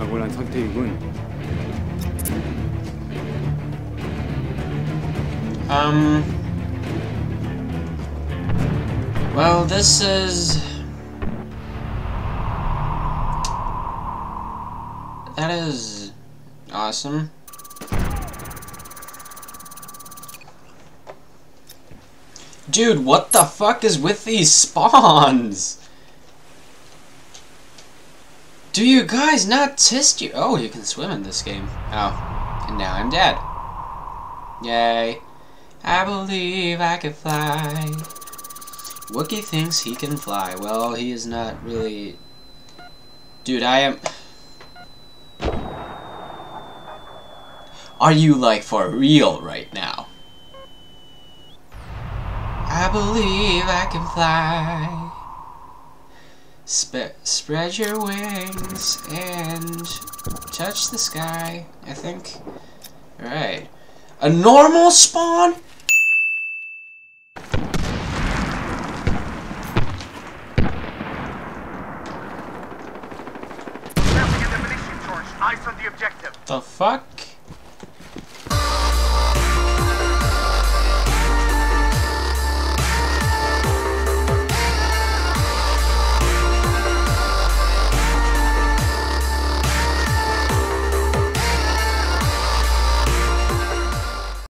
각오한 선택이군. Well, this is... That is... awesome. Dude, what the fuck is with these spawns? Do you guys not test you? Oh, you can swim in this game. Oh, and now I'm dead. Yay. I believe I can fly. Wookie thinks he can fly. Well, he is not really... Dude, I am... Are you, like, for real right now? I believe I can fly. Spread your wings and touch the sky, I think. Alright. A normal spawn? Eyes on the objective. The fuck?